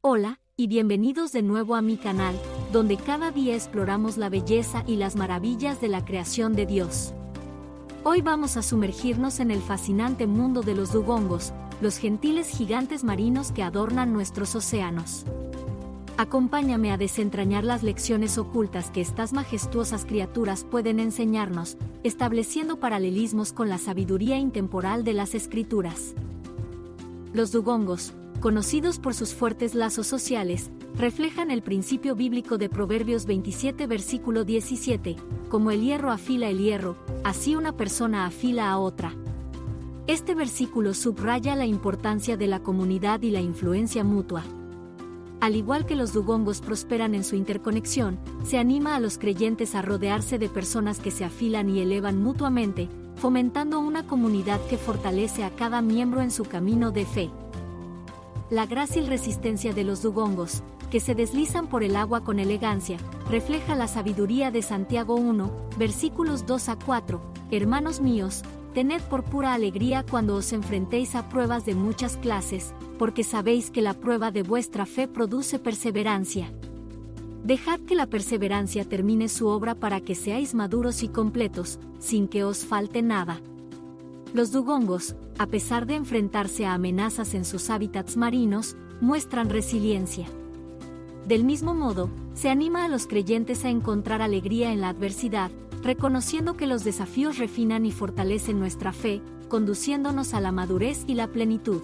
Hola, y bienvenidos de nuevo a mi canal, donde cada día exploramos la belleza y las maravillas de la creación de Dios. Hoy vamos a sumergirnos en el fascinante mundo de los dugongos, los gentiles gigantes marinos que adornan nuestros océanos. Acompáñame a desentrañar las lecciones ocultas que estas majestuosas criaturas pueden enseñarnos, estableciendo paralelismos con la sabiduría intemporal de las Escrituras. Los dugongos, conocidos por sus fuertes lazos sociales, reflejan el principio bíblico de Proverbios 27 versículo 17, como el hierro afila el hierro, así una persona afila a otra. Este versículo subraya la importancia de la comunidad y la influencia mutua. Al igual que los dugongos prosperan en su interconexión, se anima a los creyentes a rodearse de personas que se afilan y elevan mutuamente, fomentando una comunidad que fortalece a cada miembro en su camino de fe. La grácil resistencia de los dugongos, que se deslizan por el agua con elegancia, refleja la sabiduría de Santiago 1, versículos 2 a 4. Hermanos míos, tened por pura alegría cuando os enfrentéis a pruebas de muchas clases, porque sabéis que la prueba de vuestra fe produce perseverancia. Dejad que la perseverancia termine su obra para que seáis maduros y completos, sin que os falte nada. Los dugongos, a pesar de enfrentarse a amenazas en sus hábitats marinos, muestran resiliencia. Del mismo modo, se anima a los creyentes a encontrar alegría en la adversidad, reconociendo que los desafíos refinan y fortalecen nuestra fe, conduciéndonos a la madurez y la plenitud.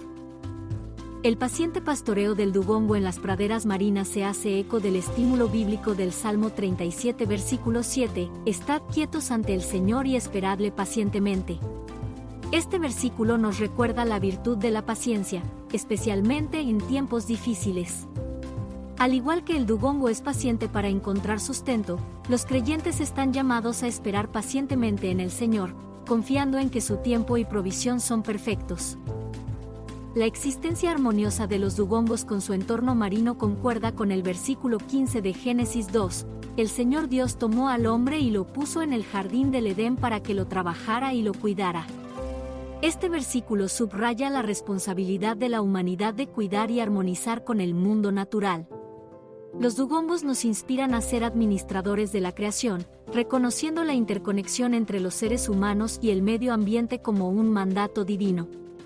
El paciente pastoreo del dugongo en las praderas marinas se hace eco del estímulo bíblico del Salmo 37 versículo 7, «Estad quietos ante el Señor y esperadle pacientemente». Este versículo nos recuerda la virtud de la paciencia, especialmente en tiempos difíciles. Al igual que el dugongo es paciente para encontrar sustento, los creyentes están llamados a esperar pacientemente en el Señor, confiando en que su tiempo y provisión son perfectos. La existencia armoniosa de los dugongos con su entorno marino concuerda con el versículo 15 de Génesis 2, «El Señor Dios tomó al hombre y lo puso en el jardín del Edén para que lo trabajara y lo cuidara». Este versículo subraya la responsabilidad de la humanidad de cuidar y armonizar con el mundo natural. Los dugongos nos inspiran a ser administradores de la creación, reconociendo la interconexión entre los seres humanos y el medio ambiente como un mandato divino.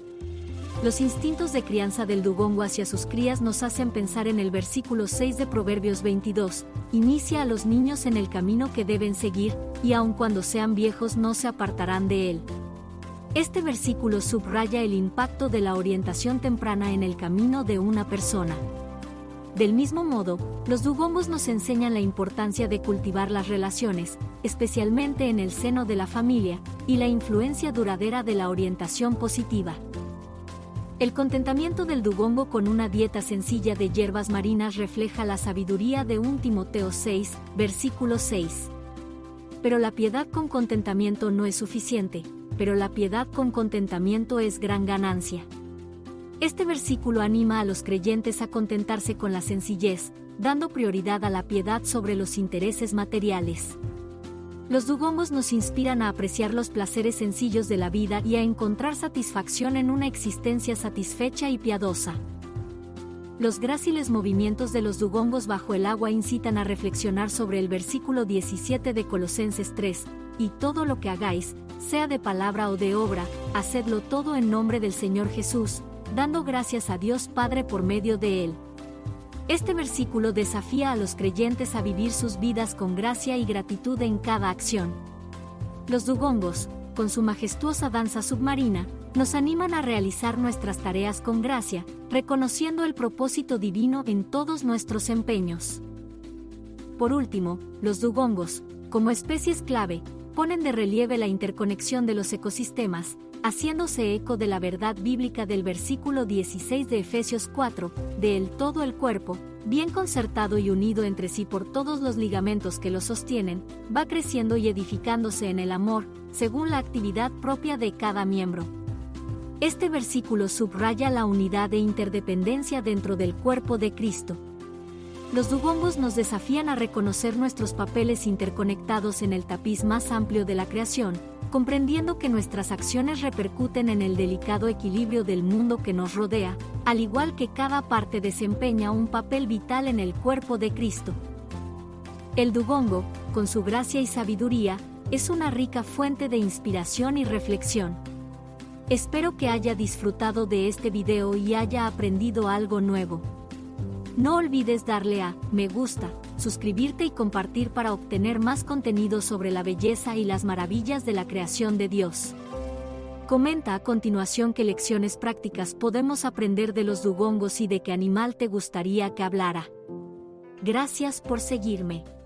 Los instintos de crianza del dugongo hacia sus crías nos hacen pensar en el versículo 6 de Proverbios 22, «Inicia a los niños en el camino que deben seguir, y aun cuando sean viejos no se apartarán de él». Este versículo subraya el impacto de la orientación temprana en el camino de una persona. Del mismo modo, los dugongos nos enseñan la importancia de cultivar las relaciones, especialmente en el seno de la familia, y la influencia duradera de la orientación positiva. El contentamiento del dugongo con una dieta sencilla de hierbas marinas refleja la sabiduría de 1 Timoteo 6, versículo 6. Pero la piedad con contentamiento no es suficiente, pero la piedad con contentamiento es gran ganancia. Este versículo anima a los creyentes a contentarse con la sencillez, dando prioridad a la piedad sobre los intereses materiales. Los dugongos nos inspiran a apreciar los placeres sencillos de la vida y a encontrar satisfacción en una existencia satisfecha y piadosa. Los gráciles movimientos de los dugongos bajo el agua incitan a reflexionar sobre el versículo 17 de Colosenses 3, «Y todo lo que hagáis, sea de palabra o de obra, hacedlo todo en nombre del Señor Jesús, dando gracias a Dios Padre por medio de Él». Este versículo desafía a los creyentes a vivir sus vidas con gracia y gratitud en cada acción. Los dugongos, con su majestuosa danza submarina, nos animan a realizar nuestras tareas con gracia, reconociendo el propósito divino en todos nuestros empeños. Por último, los dugongos, como especies clave, ponen de relieve la interconexión de los ecosistemas, haciéndose eco de la verdad bíblica del versículo 16 de Efesios 4, de «El todo el cuerpo, bien concertado y unido entre sí por todos los ligamentos que lo sostienen, va creciendo y edificándose en el amor, según la actividad propia de cada miembro». Este versículo subraya la unidad e interdependencia dentro del cuerpo de Cristo. Los dugongos nos desafían a reconocer nuestros papeles interconectados en el tapiz más amplio de la creación, comprendiendo que nuestras acciones repercuten en el delicado equilibrio del mundo que nos rodea, al igual que cada parte desempeña un papel vital en el cuerpo de Cristo. El dugongo, con su gracia y sabiduría, es una rica fuente de inspiración y reflexión. Espero que haya disfrutado de este video y haya aprendido algo nuevo. No olvides darle a me gusta, suscribirte y compartir para obtener más contenido sobre la belleza y las maravillas de la creación de Dios. Comenta a continuación qué lecciones prácticas podemos aprender de los dugongos y de qué animal te gustaría que hablara. Gracias por seguirme.